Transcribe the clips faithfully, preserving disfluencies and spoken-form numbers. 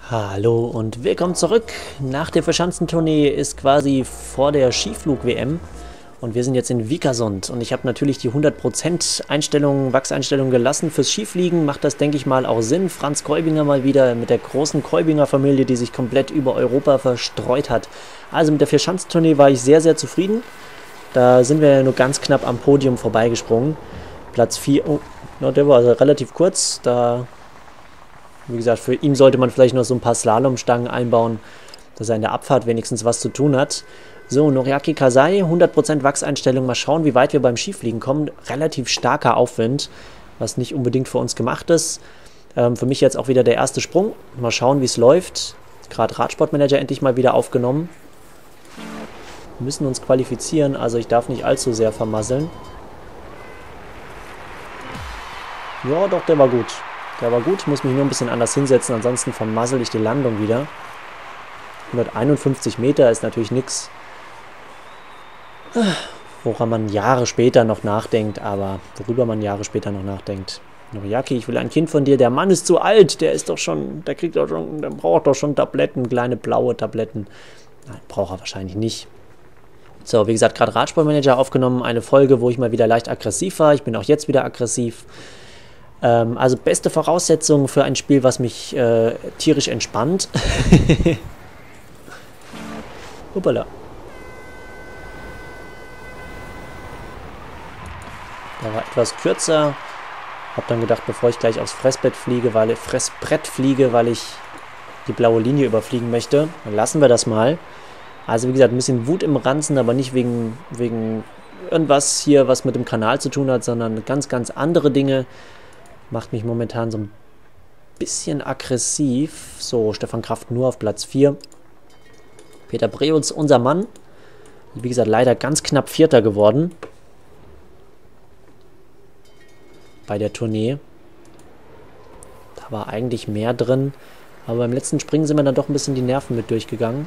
Hallo und willkommen zurück. Nach der Verschanzentournee ist quasi vor der Skiflug-W M und wir sind jetzt in Vikersund und ich habe natürlich die hundert Prozent Einstellung, Wachseinstellung gelassen fürs Skifliegen. Macht das, denke ich mal, auch Sinn. Franz Kolbinger mal wieder mit der großen Kolbinger-Familie, die sich komplett über Europa verstreut hat. Also mit der Verschanzentournee war ich sehr, sehr zufrieden. Da sind wir ja nur ganz knapp am Podium vorbeigesprungen. Platz vier, oh, no, der war also relativ kurz, da... Wie gesagt, für ihn sollte man vielleicht noch so ein paar Slalomstangen einbauen, dass er in der Abfahrt wenigstens was zu tun hat. So, Noriaki Kasai, hundert Prozent Wachseinstellung. Mal schauen, wie weit wir beim Skifliegen kommen. Relativ starker Aufwind, was nicht unbedingt für uns gemacht ist. Ähm, für mich jetzt auch wieder der erste Sprung. Mal schauen, wie es läuft. Gerade Radsportmanager endlich mal wieder aufgenommen. Wir müssen uns qualifizieren, also ich darf nicht allzu sehr vermasseln. Ja, doch, der war gut. Der war gut, ich muss mich nur ein bisschen anders hinsetzen, ansonsten vermassel ich die Landung wieder. hunderteinundfünfzig Meter ist natürlich nichts, woran man Jahre später noch nachdenkt, aber worüber man Jahre später noch nachdenkt. Noriaki, ich will ein Kind von dir, der Mann ist zu alt, der ist doch schon, der kriegt doch schon, der braucht doch schon Tabletten, kleine blaue Tabletten. Nein, braucht er wahrscheinlich nicht. So, wie gesagt, gerade Radsportmanager aufgenommen, eine Folge, wo ich mal wieder leicht aggressiv war. Ich bin auch jetzt wieder aggressiv. Also beste Voraussetzungen für ein Spiel, was mich äh, tierisch entspannt. Hoppala. Der war etwas kürzer. Hab dann gedacht, bevor ich gleich aufs Fressbrett fliege, weil, Fressbrett fliege, weil ich die blaue Linie überfliegen möchte, dann lassen wir das mal. Also wie gesagt, ein bisschen Wut im Ranzen, aber nicht wegen, wegen irgendwas hier, was mit dem Kanal zu tun hat, sondern ganz, ganz andere Dinge. Macht mich momentan so ein bisschen aggressiv. So, Stefan Kraft nur auf Platz vier. Peter Breutz, unser Mann. Wie gesagt, leider ganz knapp Vierter geworden. Bei der Tournee. Da war eigentlich mehr drin. Aber beim letzten Springen sind wir dann doch ein bisschen die Nerven mit durchgegangen.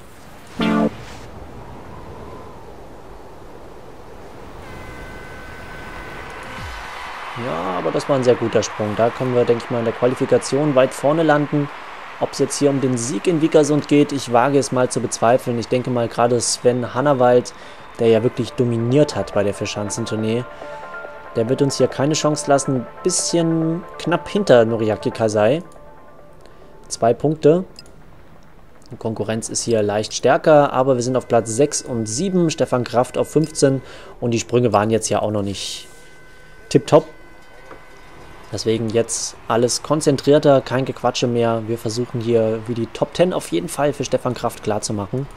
Ja, aber das war ein sehr guter Sprung. Da können wir, denke ich mal, in der Qualifikation weit vorne landen. Ob es jetzt hier um den Sieg in Vikersund geht, ich wage es mal zu bezweifeln. Ich denke mal, gerade Sven Hannawald, der ja wirklich dominiert hat bei der Vierschanzentournee, der wird uns hier keine Chance lassen. Ein bisschen knapp hinter Noriaki Kasai. Zwei Punkte. Die Konkurrenz ist hier leicht stärker, aber wir sind auf Platz sechs und sieben. Stefan Kraft auf fünfzehn. Und die Sprünge waren jetzt ja auch noch nicht tipptopp. Deswegen jetzt alles konzentrierter, kein Gequatsche mehr. Wir versuchen hier wie die Top zehn auf jeden Fall für Stefan Kraft klar zu machen.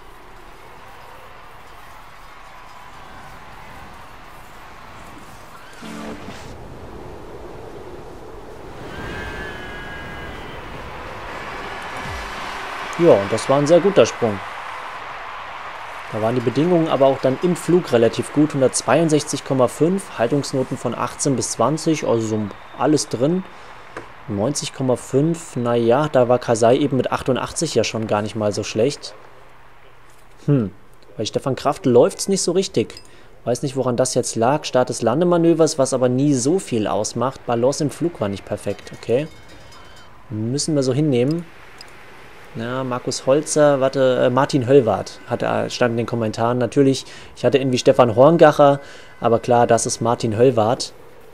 Ja, und das war ein sehr guter Sprung. Da waren die Bedingungen aber auch dann im Flug relativ gut. hundertzweiundsechzig Komma fünf, Haltungsnoten von achtzehn bis zwanzig, also so alles drin. neunzig Komma fünf, naja, da war Kasai eben mit achtundachtzig ja schon gar nicht mal so schlecht. Hm, bei Stefan Kraft läuft es nicht so richtig. Weiß nicht, woran das jetzt lag. Start des Landemanövers, was aber nie so viel ausmacht. Balance im Flug war nicht perfekt, okay. Müssen wir so hinnehmen. Ja, Markus Holzer, warte, äh, Martin Höllwarth hat, stand in den Kommentaren. Natürlich, ich hatte irgendwie Stefan Horngacher, aber klar, das ist Martin Höllwarth.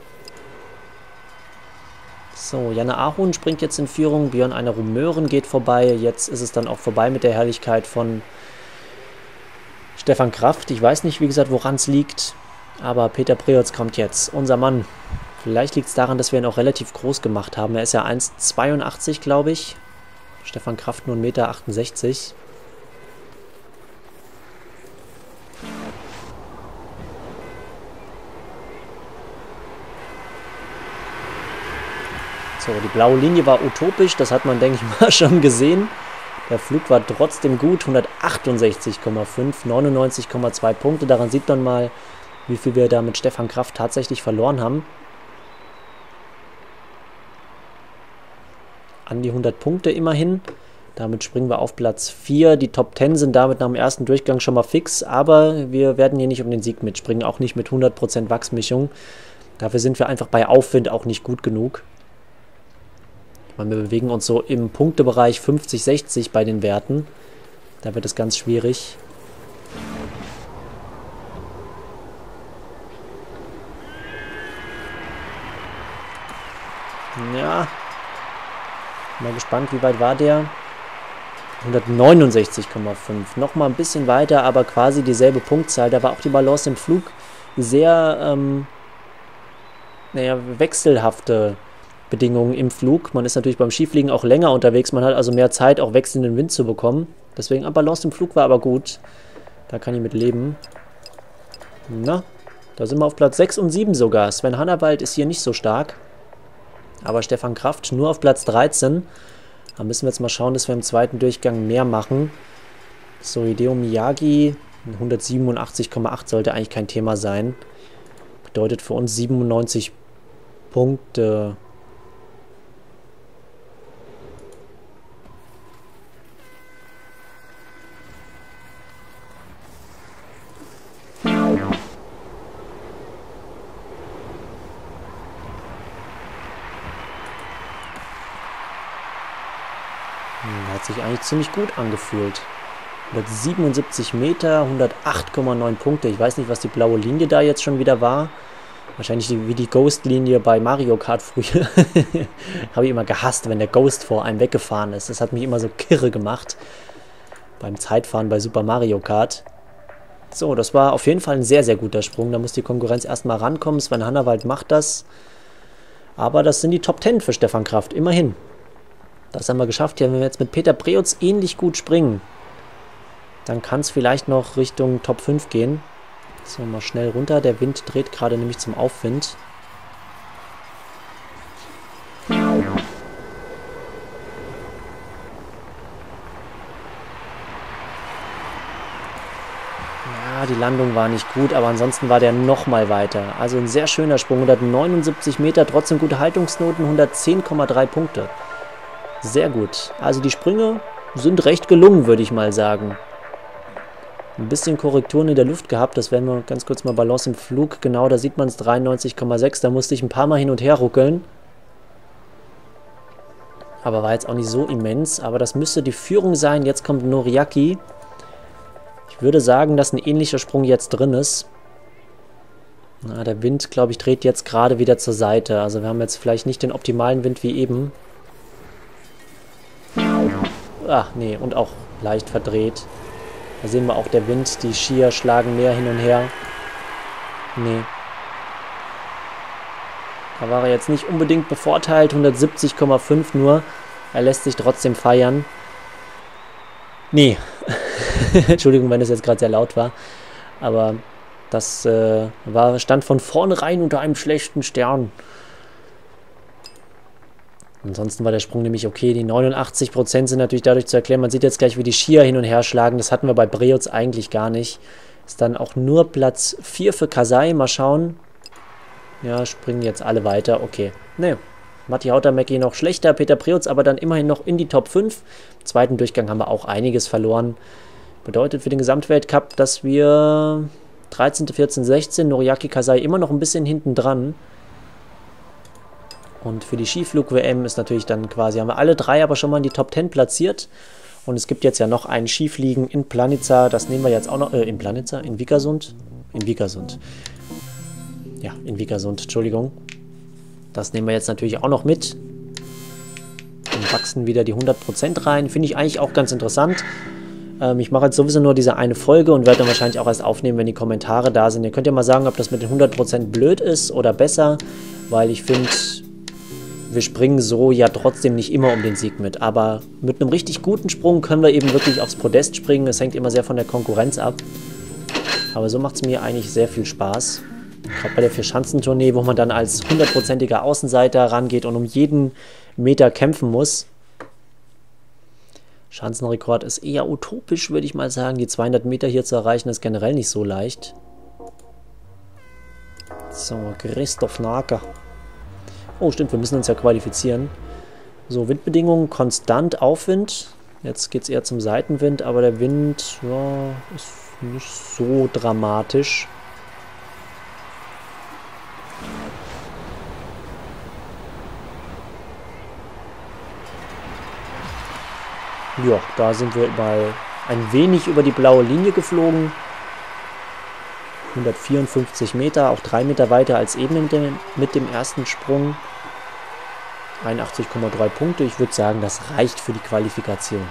So, Janne Ahun springt jetzt in Führung, Björn Einer Rumören geht vorbei. Jetzt ist es dann auch vorbei mit der Herrlichkeit von Stefan Kraft. Ich weiß nicht, wie gesagt, woran es liegt, aber Peter Breutz kommt jetzt, unser Mann. Vielleicht liegt es daran, dass wir ihn auch relativ groß gemacht haben. Er ist ja eins Komma zweiundachtzig, glaube ich. Stefan Kraft nur ein Meter achtundsechzig. So, die blaue Linie war utopisch, das hat man, denke ich mal, schon gesehen. Der Flug war trotzdem gut, hundertachtundsechzig Komma fünf, neunundneunzig Komma zwei Punkte. Daran sieht man mal, wie viel wir da mit Stefan Kraft tatsächlich verloren haben. An die hundert Punkte immerhin. Damit springen wir auf Platz vier. Die Top zehn sind damit nach dem ersten Durchgang schon mal fix, aber wir werden hier nicht um den Sieg mitspringen, auch nicht mit hundert Prozent Wachsmischung. Dafür sind wir einfach bei Aufwind auch nicht gut genug. Weil wir bewegen uns so im Punktebereich fünfzig, sechzig bei den Werten. Da wird es ganz schwierig. Ja. Mal gespannt, wie weit war der? hundertneunundsechzig Komma fünf. Nochmal ein bisschen weiter, aber quasi dieselbe Punktzahl. Da war auch die Balance im Flug sehr, ähm, naja, wechselhafte Bedingungen im Flug. Man ist natürlich beim Skifliegen auch länger unterwegs. Man hat also mehr Zeit, auch wechselnden Wind zu bekommen. Deswegen, ah, Balance im Flug war aber gut. Da kann ich mit leben. Na, da sind wir auf Platz sechs und sieben sogar. Sven Hannawald ist hier nicht so stark. Aber Stefan Kraft nur auf Platz dreizehn. Da müssen wir jetzt mal schauen, dass wir im zweiten Durchgang mehr machen. So, Hideo Miyagi, hundertsiebenundachtzig Komma acht sollte eigentlich kein Thema sein. Bedeutet für uns siebenundneunzig Punkte. Hat sich eigentlich ziemlich gut angefühlt. hundertsiebenundsiebzig Meter, hundertacht Komma neun Punkte. Ich weiß nicht, was die blaue Linie da jetzt schon wieder war. Wahrscheinlich die, wie die Ghost-Linie bei Mario Kart früher. Habe ich immer gehasst, wenn der Ghost vor einem weggefahren ist. Das hat mich immer so kirre gemacht. Beim Zeitfahren bei Super Mario Kart. So, das war auf jeden Fall ein sehr, sehr guter Sprung. Da muss die Konkurrenz erstmal rankommen. Sven Hannawald macht das. Aber das sind die Top zehn für Stefan Kraft. Immerhin. Das haben wir geschafft. Hier, wenn wir jetzt mit Peter Preutz ähnlich gut springen, dann kann es vielleicht noch Richtung Top fünf gehen. So, mal schnell runter. Der Wind dreht gerade nämlich zum Aufwind. Ja, die Landung war nicht gut, aber ansonsten war der nochmal weiter. Also ein sehr schöner Sprung. hundertneunundsiebzig Meter, trotzdem gute Haltungsnoten, hundertzehn Komma drei Punkte. Sehr gut. Also die Sprünge sind recht gelungen, würde ich mal sagen. Ein bisschen Korrekturen in der Luft gehabt. Das werden wir ganz kurz mal Balance im Flug. Genau, da sieht man es, dreiundneunzig Komma sechs. Da musste ich ein paar Mal hin und her ruckeln. Aber war jetzt auch nicht so immens. Aber das müsste die Führung sein. Jetzt kommt Noriaki. Ich würde sagen, dass ein ähnlicher Sprung jetzt drin ist. Na, der Wind, glaube ich, dreht jetzt gerade wieder zur Seite. Also wir haben jetzt vielleicht nicht den optimalen Wind wie eben. Ach, nee, und auch leicht verdreht. Da sehen wir auch der Wind, die Skier schlagen mehr hin und her. Nee. Da war er jetzt nicht unbedingt bevorteilt, hundertsiebzig Komma fünf nur. Er lässt sich trotzdem feiern. Nee. Entschuldigung, wenn das jetzt gerade sehr laut war. Aber das äh, war, stand von vornherein unter einem schlechten Stern. Ansonsten war der Sprung nämlich okay. Die neunundachtzig Prozent sind natürlich dadurch zu erklären. Man sieht jetzt gleich, wie die Skier hin und her schlagen. Das hatten wir bei Preutz eigentlich gar nicht. Ist dann auch nur Platz vier für Kasai. Mal schauen. Ja, springen jetzt alle weiter. Okay. Ne, Matti Hautamäki noch schlechter. Peter Preutz aber dann immerhin noch in die Top fünf. Im zweiten Durchgang haben wir auch einiges verloren. Bedeutet für den Gesamtweltcup, dass wir dreizehn, vierzehn, sechzehn, Noriaki, Kasai immer noch ein bisschen hinten dran. Und für die Skiflug-W M ist natürlich dann quasi, haben wir alle drei aber schon mal in die Top zehn platziert. Und es gibt jetzt ja noch ein Skifliegen in Planica, das nehmen wir jetzt auch noch, äh, in Planica, in Vikersund? In Vikersund. Ja, in Vikersund, Entschuldigung. Das nehmen wir jetzt natürlich auch noch mit. Und wachsen wieder die hundert Prozent rein. Finde ich eigentlich auch ganz interessant. Ähm, ich mache jetzt sowieso nur diese eine Folge und werde dann wahrscheinlich auch erst aufnehmen, wenn die Kommentare da sind. Ihr könnt ja mal sagen, ob das mit den hundert Prozent blöd ist oder besser, weil ich finde, wir springen so ja trotzdem nicht immer um den Sieg mit. Aber mit einem richtig guten Sprung können wir eben wirklich aufs Podest springen. Es hängt immer sehr von der Konkurrenz ab. Aber so macht es mir eigentlich sehr viel Spaß. Gerade bei der Vier-Schanzentournee, wo man dann als hundertprozentiger Außenseiter rangeht und um jeden Meter kämpfen muss. Schanzenrekord ist eher utopisch, würde ich mal sagen. Die zweihundert Meter hier zu erreichen, ist generell nicht so leicht. So, Christoph Naker. Oh, stimmt, wir müssen uns ja qualifizieren. So, Windbedingungen konstant, Aufwind. Jetzt geht es eher zum Seitenwind, aber der Wind ja, ist nicht so dramatisch. Ja, da sind wir mal ein wenig über die blaue Linie geflogen. hundertvierundfünfzig Meter, auch drei Meter weiter als eben mit dem, mit dem ersten Sprung. einundachtzig Komma drei Punkte. Ich würde sagen, das reicht für die Qualifikation.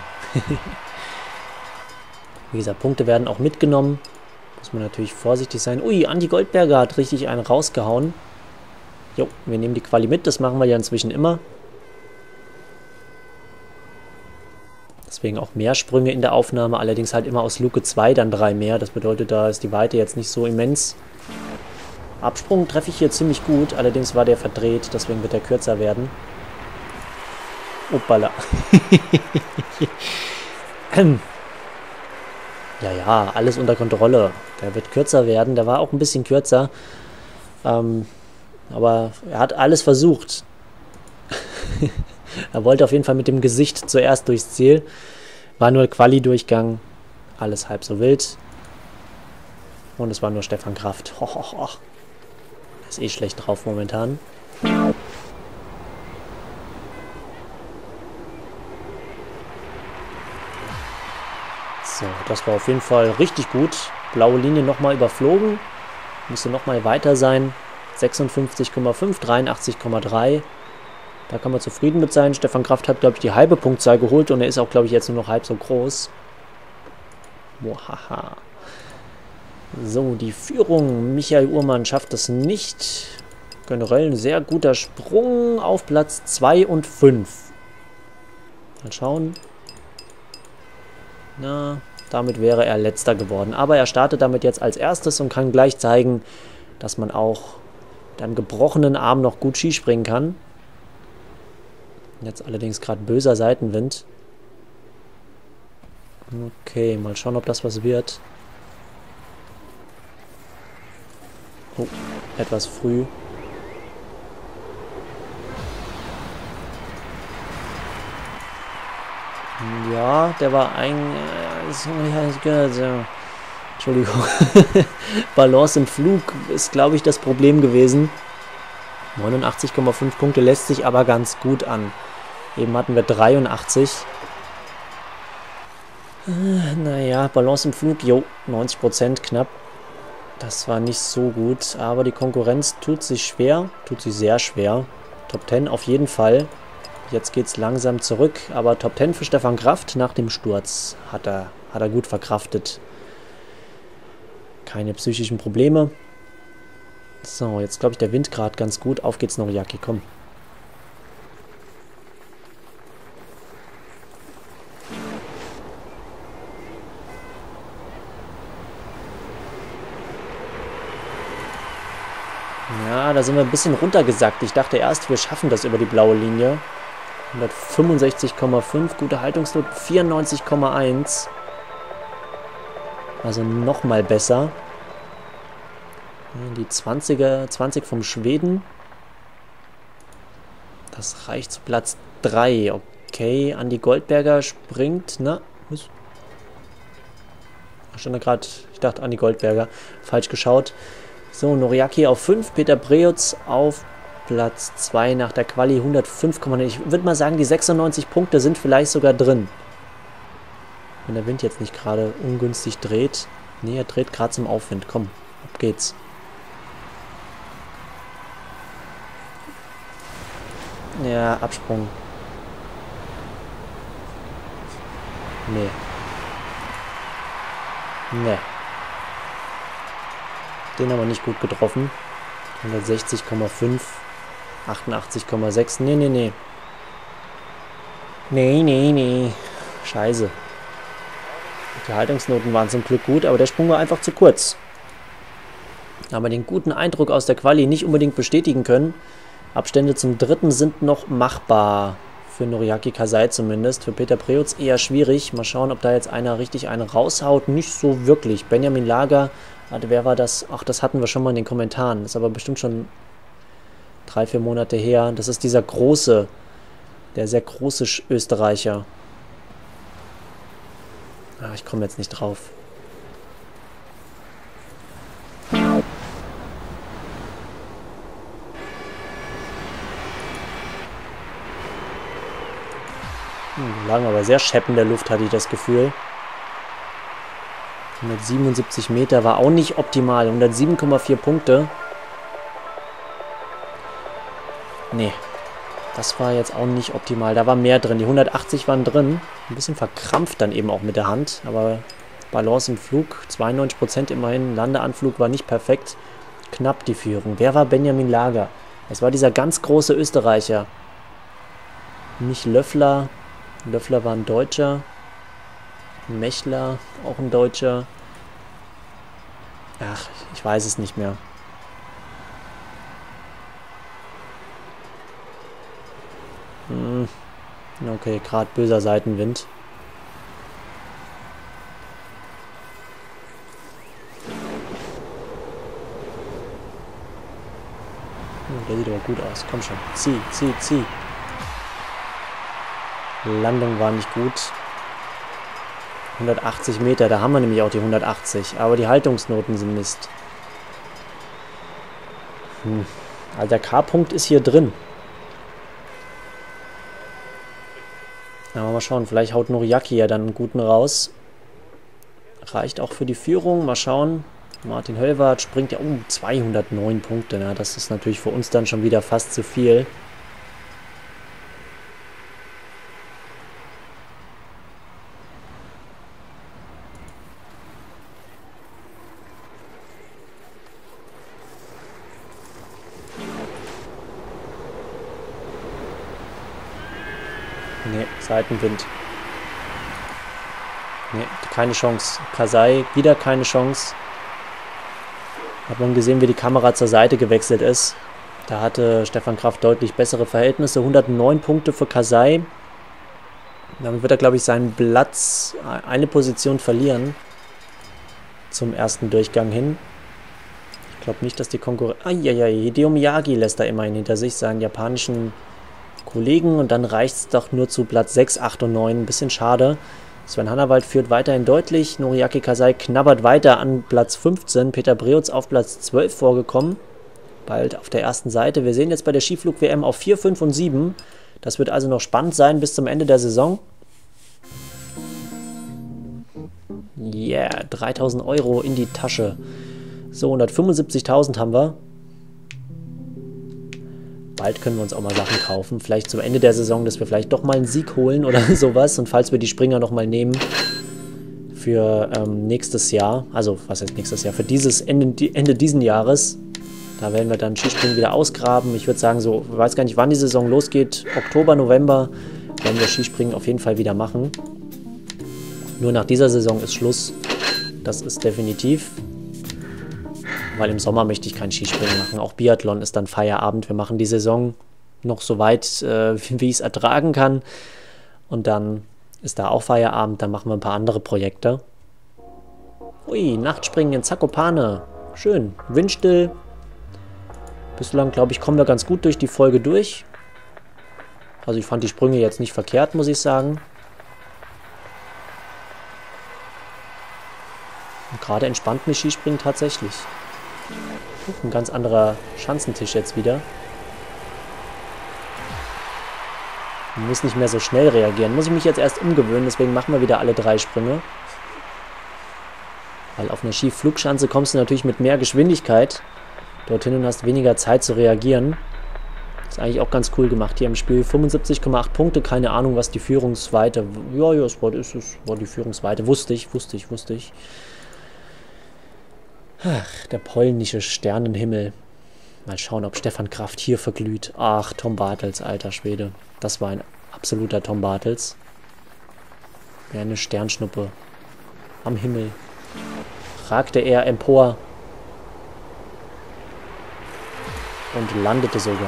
Wie gesagt, Punkte werden auch mitgenommen. Muss man natürlich vorsichtig sein. Ui, Andi Goldberger hat richtig einen rausgehauen. Jo, wir nehmen die Quali mit. Das machen wir ja inzwischen immer. Deswegen auch mehr Sprünge in der Aufnahme. Allerdings halt immer aus Luke zwei dann drei mehr. Das bedeutet, da ist die Weite jetzt nicht so immens. Absprung treffe ich hier ziemlich gut. Allerdings war der verdreht. Deswegen wird er kürzer werden. Uppala. Ja, ja, alles unter Kontrolle. Der wird kürzer werden. Der war auch ein bisschen kürzer. Ähm, aber er hat alles versucht. Er wollte auf jeden Fall mit dem Gesicht zuerst durchs Ziel. War nur Quali-Durchgang. Alles halb so wild. Und es war nur Stefan Kraft. Ho, ho, ho. Ist eh schlecht drauf momentan. So, das war auf jeden Fall richtig gut. Blaue Linie nochmal überflogen. Müsste nochmal weiter sein. sechsundfünfzig Komma fünf, dreiundachtzig Komma drei. Da kann man zufrieden mit sein. Stefan Kraft hat, glaube ich, die halbe Punktzahl geholt. Und er ist auch, glaube ich, jetzt nur noch halb so groß. Mohaha. So, die Führung. Michael Uhrmann schafft es nicht. Generell ein sehr guter Sprung auf Platz zwei und fünf. Mal schauen. Na, damit wäre er letzter geworden. Aber er startet damit jetzt als erstes und kann gleich zeigen, dass man auch mit einem gebrochenen Arm noch gut Skispringen kann. Jetzt allerdings gerade böser Seitenwind. Okay, mal schauen, ob das was wird. Oh, etwas früh. Ja, der war ein... Entschuldigung. Balance im Flug ist, glaube ich, das Problem gewesen. neunundachtzig Komma fünf Punkte lässt sich aber ganz gut an. Eben hatten wir dreiundachtzig. Äh, naja, Balance im Flug, jo, neunzig Prozent knapp. Das war nicht so gut, aber die Konkurrenz tut sich schwer, tut sich sehr schwer. Top zehn auf jeden Fall. Jetzt geht es langsam zurück, aber Top zehn für Stefan Kraft nach dem Sturz hat er, hat er gut verkraftet. Keine psychischen Probleme. So, jetzt glaube ich der Wind gerade ganz gut. Auf geht's, Noriaki, komm. Ja, da sind wir ein bisschen runtergesackt. Ich dachte erst, wir schaffen das über die blaue Linie. hundertfünfundsechzig Komma fünf, gute Haltungsnote, vierundneunzig Komma eins. Also nochmal besser. Die zwanziger, zwanzig vom Schweden. Das reicht zu Platz drei. Okay, Andi Goldberger springt. Na, was? Da stand da gerade, ich dachte Andi Goldberger. Falsch geschaut. So, Noriaki auf fünf, Peter Preutz auf Platz zwei nach der Quali, hundertfünf Komma neun. Ich würde mal sagen, die sechsundneunzig Punkte sind vielleicht sogar drin. Wenn der Wind jetzt nicht gerade ungünstig dreht. Nee, er dreht gerade zum Aufwind. Komm, ab geht's. Ja, Absprung. Nee. Nee. Den aber nicht gut getroffen. hundertsechzig Komma fünf. achtundachtzig Komma sechs. Nee, nee, nee. Nee, nee, nee. Scheiße. Die Haltungsnoten waren zum Glück gut, aber der Sprung war einfach zu kurz. Aber den guten Eindruck aus der Quali nicht unbedingt bestätigen können. Abstände zum dritten sind noch machbar. Für Noriaki Kasai zumindest. Für Peter Preutz eher schwierig. Mal schauen, ob da jetzt einer richtig einen raushaut. Nicht so wirklich. Benjamin Lager, warte, wer war das? Ach, das hatten wir schon mal in den Kommentaren. Das ist aber bestimmt schon drei, vier Monate her. Das ist dieser große, der sehr große Österreicher. Ah, ich komme jetzt nicht drauf. Hm, wir lagen aber sehr schepp in der Luft, hatte ich das Gefühl. hundertsiebenundsiebzig Meter war auch nicht optimal. hundertsieben Komma vier Punkte. Nee, das war jetzt auch nicht optimal. Da war mehr drin. Die hundertachtzig waren drin. Ein bisschen verkrampft dann eben auch mit der Hand. Aber Balance im Flug, zweiundneunzig Prozent immerhin. Landeanflug war nicht perfekt. Knapp die Führung. Wer war Benjamin Lager? Das war dieser ganz große Österreicher. Nicht Löffler. Löffler war ein Deutscher. Mechler, auch ein Deutscher. Ach, ich weiß es nicht mehr. Hm. Okay, gerade böser Seitenwind. Oh, der sieht aber gut aus. Komm schon. Zieh, zieh, zieh. Landung war nicht gut. hundertachtzig Meter, da haben wir nämlich auch die hundertachtzig. Aber die Haltungsnoten sind Mist. Hm. Also der K-Punkt ist hier drin. Aber mal schauen, vielleicht haut Noriaki ja dann einen guten raus. Reicht auch für die Führung. Mal schauen. Martin Höllwarth springt ja um zweihundertneun Punkte. Na, das ist natürlich für uns dann schon wieder fast zu viel. Ne, Seitenwind. Ne, keine Chance. Kasai, wieder keine Chance. Hat man gesehen, wie die Kamera zur Seite gewechselt ist. Da hatte Stefan Kraft deutlich bessere Verhältnisse. hundertneun Punkte für Kasai. Damit wird er, glaube ich, seinen Platz, eine Position verlieren. Zum ersten Durchgang hin. Ich glaube nicht, dass die Konkurrenz... Eieiei, Hideo Miyagi lässt da immerhin hinter sich seinen japanischen Kollegen. Und dann reicht es doch nur zu Platz sechs, acht und neun. Ein bisschen schade. Sven Hannawald führt weiterhin deutlich. Noriaki Kasai knabbert weiter an Platz fünfzehn. Peter Breutz auf Platz zwölf vorgekommen. Bald auf der ersten Seite. Wir sehen jetzt bei der Skiflug-W M auf vier, fünf und sieben. Das wird also noch spannend sein bis zum Ende der Saison. Yeah, dreitausend Euro in die Tasche. So, hundertfünfundsiebzigtausend haben wir. Bald können wir uns auch mal Sachen kaufen. Vielleicht zum Ende der Saison, dass wir vielleicht doch mal einen Sieg holen oder sowas. Und falls wir die Springer noch mal nehmen für ähm, nächstes Jahr, also was heißt nächstes Jahr, für dieses Ende, Ende diesen Jahres, da werden wir dann Skispringen wieder ausgraben. Ich würde sagen, so, ich weiß gar nicht, wann die Saison losgeht. Oktober, November werden wir Skispringen auf jeden Fall wieder machen. Nur nach dieser Saison ist Schluss. Das ist definitiv. Weil im Sommer möchte ich kein Skispringen machen. Auch Biathlon ist dann Feierabend. Wir machen die Saison noch so weit, äh, wie ich es ertragen kann. Und dann ist da auch Feierabend. Dann machen wir ein paar andere Projekte. Ui, Nachtspringen in Zakopane. Schön. Windstill. Bislang, glaube ich, kommen wir ganz gut durch die Folge durch. Also ich fand die Sprünge jetzt nicht verkehrt, muss ich sagen. Und gerade entspannt mich Skispringen tatsächlich. Ein ganz anderer Schanzentisch jetzt wieder. Man muss nicht mehr so schnell reagieren. Muss ich mich jetzt erst umgewöhnen, deswegen machen wir wieder alle drei Sprünge. Weil auf einer Skiflugschanze kommst du natürlich mit mehr Geschwindigkeit dorthin und hast weniger Zeit zu reagieren. Ist eigentlich auch ganz cool gemacht hier im Spiel. fünfundsiebzig Komma acht Punkte, keine Ahnung, was die Führungsweite... Ja, ja, es war, es war die Führungsweite. Wusste ich, wusste ich, wusste ich. Ach, der polnische Sternenhimmel. Mal schauen, ob Stefan Kraft hier verglüht. Ach, Tom Bartels, alter Schwede. Das war ein absoluter Tom Bartels. Ja, eine Sternschnuppe. Am Himmel. Ragte er empor. Und landete sogar.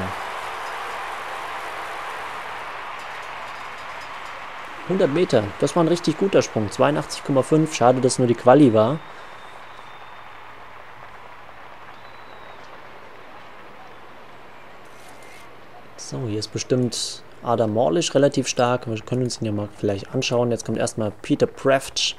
hundert Meter. Das war ein richtig guter Sprung. zweiundachtzig Komma fünf. Schade, dass nur die Quali war. So, hier ist bestimmt Adam Morlisch relativ stark. Wir können uns ihn ja mal vielleicht anschauen. Jetzt kommt erstmal Peter Preftsch.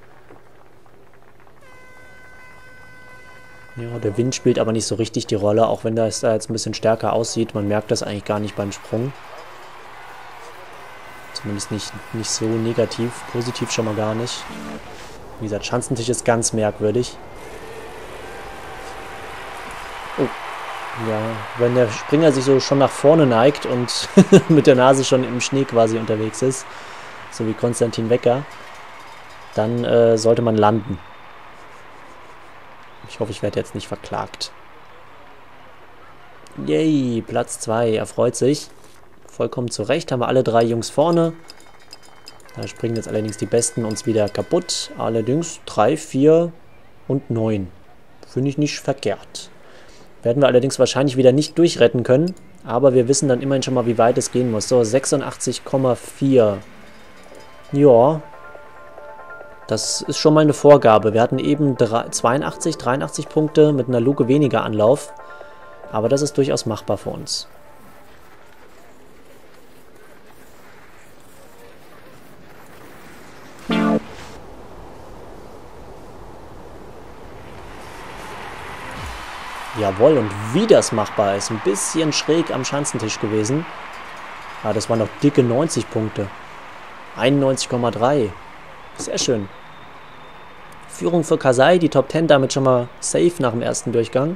Ja, der Wind spielt aber nicht so richtig die Rolle, auch wenn das da jetzt ein bisschen stärker aussieht. Man merkt das eigentlich gar nicht beim Sprung. Zumindest nicht, nicht so negativ. Positiv schon mal gar nicht. Wie gesagt, Schanzentisch ist ganz merkwürdig. Oh. Ja, wenn der Springer sich so schon nach vorne neigt und mit der Nase schon im Schnee quasi unterwegs ist, so wie Konstantin Wecker, dann äh, sollte man landen. Ich hoffe, ich werde jetzt nicht verklagt. Yay, Platz zwei, er freut sich. Vollkommen zu Recht, haben wir alle drei Jungs vorne. Da springen jetzt allerdings die Besten uns wieder kaputt. Allerdings drei, vier und neun. Finde ich nicht verkehrt. Werden wir allerdings wahrscheinlich wieder nicht durchretten können. Aber wir wissen dann immerhin schon mal, wie weit es gehen muss. So, sechsundachtzig Komma vier. Ja. Das ist schon mal eine Vorgabe. Wir hatten eben zweiundachtzig, dreiundachtzig Punkte mit einer Luke weniger Anlauf. Aber das ist durchaus machbar für uns. Jawohl, und wie das machbar ist. Ein bisschen schräg am Schanzentisch gewesen. Ah, das waren noch dicke neunzig Punkte. einundneunzig Komma drei. Sehr schön. Führung für Kasai, die Top zehn damit schon mal safe nach dem ersten Durchgang.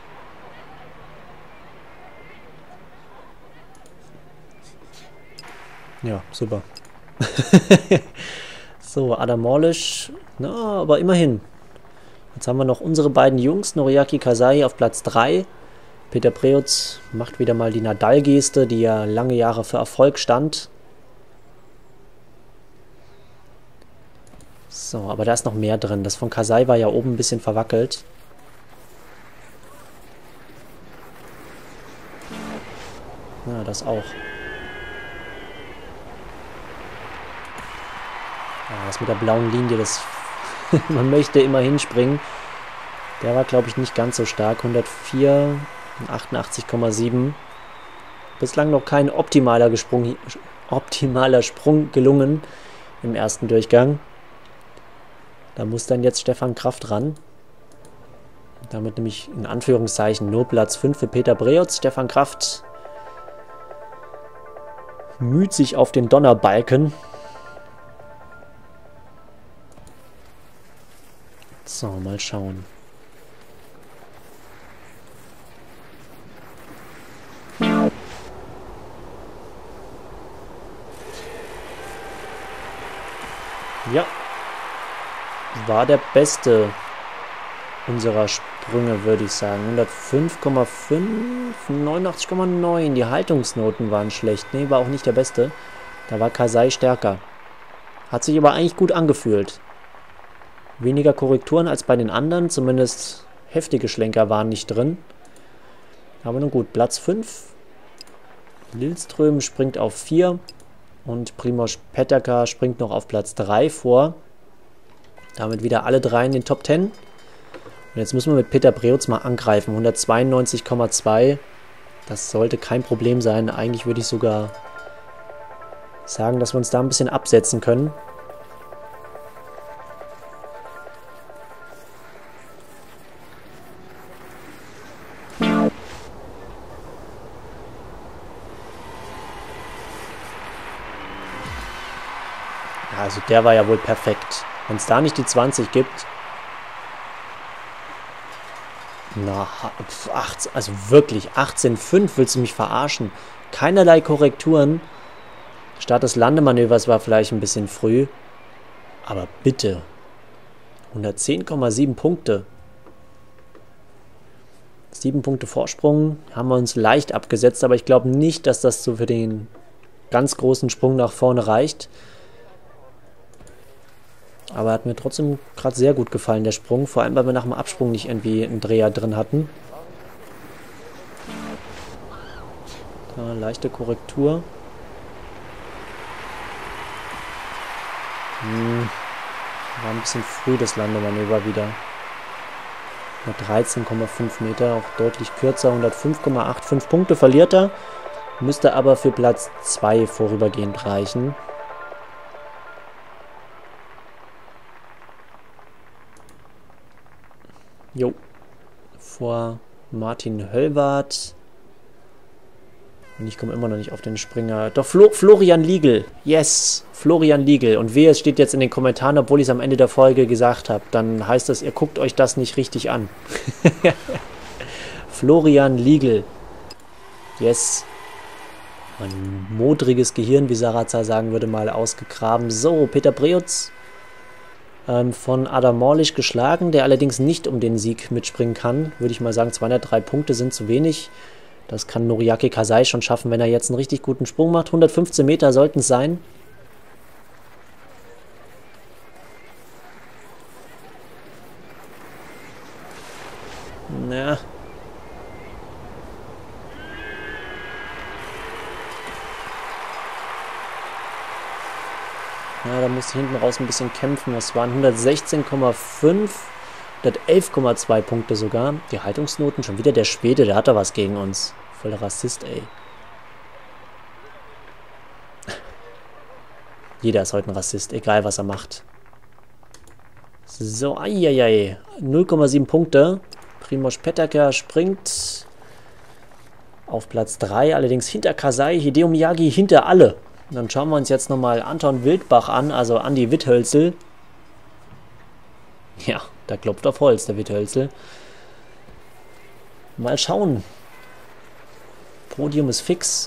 Ja, super. So, Adam Morlisch. Na, aber immerhin. Jetzt haben wir noch unsere beiden Jungs, Noriaki Kasai auf Platz drei. Peter Preutz macht wieder mal die Nadal-Geste, die ja lange Jahre für Erfolg stand. So, aber da ist noch mehr drin. Das von Kasai war ja oben ein bisschen verwackelt. Ja, das auch. Ja, das mit der blauen Linie, das man möchte immer hinspringen. Der war, glaube ich, nicht ganz so stark. hundertvier, achtundachtzig Komma sieben. Bislang noch kein optimaler, Gesprung, optimaler Sprung gelungen im ersten Durchgang. Da muss dann jetzt Stefan Kraft ran. Damit nämlich in Anführungszeichen nur Platz fünf für Peter Preutz. Stefan Kraft müht sich auf den Donnerbalken. So, mal schauen. Ja. War der beste unserer Sprünge, würde ich sagen. hundertfünf Komma fünf, neunundachtzig Komma neun. Die Haltungsnoten waren schlecht. Nee, war auch nicht der beste. Da war Kasai stärker. Hat sich aber eigentlich gut angefühlt. Weniger Korrekturen als bei den anderen. Zumindest heftige Schlenker waren nicht drin. Aber nun gut, Platz fünf. Lillström springt auf vier. Und Primož Peterka springt noch auf Platz drei vor. Damit wieder alle drei in den Top zehn. Und jetzt müssen wir mit Peter Preutz mal angreifen. hundertzweiundneunzig Komma zwei. Das sollte kein Problem sein. Eigentlich würde ich sogar sagen, dass wir uns da ein bisschen absetzen können. Also der war ja wohl perfekt. Wenn es da nicht die zwanzig gibt. Na, achtzehn, also wirklich, achtzehn Komma fünf, willst du mich verarschen? Keinerlei Korrekturen. Start des Landemanövers war vielleicht ein bisschen früh. Aber bitte. hundertzehn Komma sieben Punkte. sieben Punkte Vorsprung. Haben wir uns leicht abgesetzt, aber ich glaube nicht, dass das so für den ganz großen Sprung nach vorne reicht. Aber hat mir trotzdem gerade sehr gut gefallen, der Sprung. Vor allem, weil wir nach dem Absprung nicht irgendwie einen Dreher drin hatten. Da, leichte Korrektur. Hm. War ein bisschen früh das Landemanöver wieder. dreizehn Komma fünf Meter, auch deutlich kürzer. hundertfünf Komma acht, fünf Punkte verliert er. Müsste aber für Platz zwei vorübergehend reichen. Jo. Vor Martin Höllwarth. Und ich komme immer noch nicht auf den Springer. Doch, Flo Florian Liegel. Yes, Florian Liegel. Und wehe, es steht jetzt in den Kommentaren, obwohl ich es am Ende der Folge gesagt habe. Dann heißt das, ihr guckt euch das nicht richtig an. Florian Liegel. Yes. Ein modriges Gehirn, wie Sarazar sagen würde, mal ausgegraben. So, Peter Preutz ähm, von Adam Morlich geschlagen, der allerdings nicht um den Sieg mitspringen kann. Würde ich mal sagen, zweihundertdrei Punkte sind zu wenig. Das kann Noriaki Kasai schon schaffen, wenn er jetzt einen richtig guten Sprung macht. hundertfünfzehn Meter sollten es sein. Ja. Ja, da musste ich hinten raus ein bisschen kämpfen. Das waren hundertsechzehn Komma fünf. hundertelf Komma zwei Punkte sogar. Die Haltungsnoten, schon wieder der Späte, der hat da was gegen uns. Voller Rassist, ey. Jeder ist heute ein Rassist, egal was er macht. So, eieiei. null Komma sieben Punkte. Primož Peterka springt auf Platz drei, allerdings hinter Kasai, Hideo Miyagi hinter alle. Und dann schauen wir uns jetzt nochmal Anton Wildbach an, also Andi Witthölzel. Ja, da klopft auf Holz, der Witthölzel. Mal schauen. Podium ist fix.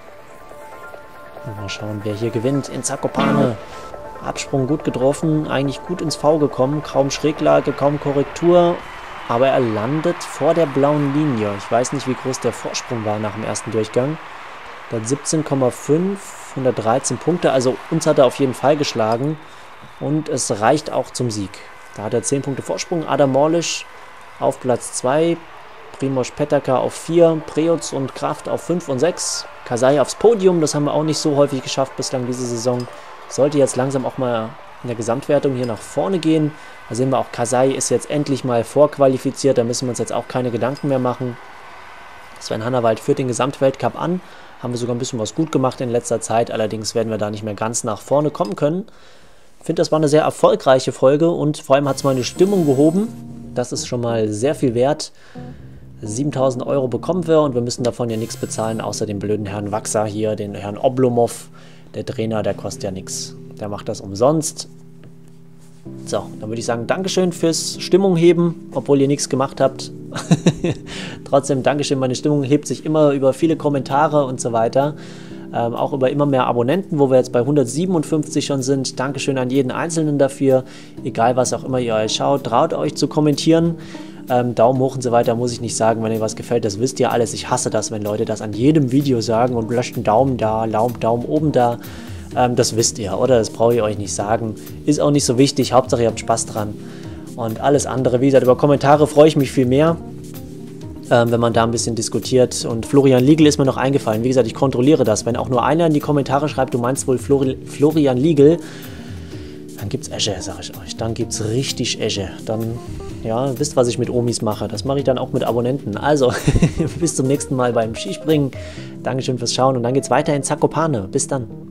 Und mal schauen, wer hier gewinnt. In Zakopane. Absprung gut getroffen, eigentlich gut ins V gekommen. Kaum Schräglage, kaum Korrektur. Aber er landet vor der blauen Linie. Ich weiß nicht, wie groß der Vorsprung war nach dem ersten Durchgang. siebzehn Komma fünf, hundertdreizehn Punkte. Also uns hat er auf jeden Fall geschlagen. Und es reicht auch zum Sieg. Da hat er zehn Punkte Vorsprung. Adam Morlich auf Platz zwei. Primož Peterka auf vier. Preutz und Kraft auf fünf und sechs. Kasai aufs Podium. Das haben wir auch nicht so häufig geschafft bislang diese Saison. Sollte jetzt langsam auch mal in der Gesamtwertung hier nach vorne gehen. Da sehen wir auch, Kasai ist jetzt endlich mal vorqualifiziert. Da müssen wir uns jetzt auch keine Gedanken mehr machen. Sven Hannawald führt den Gesamtweltcup an. Haben wir sogar ein bisschen was gut gemacht in letzter Zeit. Allerdings werden wir da nicht mehr ganz nach vorne kommen können. Ich finde, das war eine sehr erfolgreiche Folge und vor allem hat es meine Stimmung gehoben. Das ist schon mal sehr viel wert. siebentausend Euro bekommen wir und wir müssen davon ja nichts bezahlen, außer den blöden Herrn Wachser hier, den Herrn Oblomov. Der Trainer, der kostet ja nichts. Der macht das umsonst. So, dann würde ich sagen, Dankeschön fürs Stimmung heben, obwohl ihr nichts gemacht habt. Trotzdem, Dankeschön, meine Stimmung hebt sich immer über viele Kommentare und so weiter. Ähm, auch über immer mehr Abonnenten, wo wir jetzt bei hundertsiebenundfünfzig schon sind. Dankeschön an jeden Einzelnen dafür. Egal, was auch immer ihr euch schaut, traut euch zu kommentieren. Ähm, Daumen hoch und so weiter muss ich nicht sagen, wenn euch was gefällt, das wisst ihr alles. Ich hasse das, wenn Leute das an jedem Video sagen und löscht einen Daumen da, Daumen oben da. Ähm, das wisst ihr, oder? Das brauche ich euch nicht sagen. Ist auch nicht so wichtig, Hauptsache ihr habt Spaß dran. Und alles andere, wie gesagt, über Kommentare freue ich mich viel mehr, ähm, wenn man da ein bisschen diskutiert. Und Florian Liegel ist mir noch eingefallen. Wie gesagt, ich kontrolliere das. Wenn auch nur einer in die Kommentare schreibt, du meinst wohl Flori Florian Liegel, dann gibt's Esche, sag ich euch. Dann gibt's richtig Esche. Dann, ja, wisst, was ich mit Omis mache. Das mache ich dann auch mit Abonnenten. Also, bis zum nächsten Mal beim Skispringen. Dankeschön fürs Schauen und dann geht's weiter in Zakopane. Bis dann.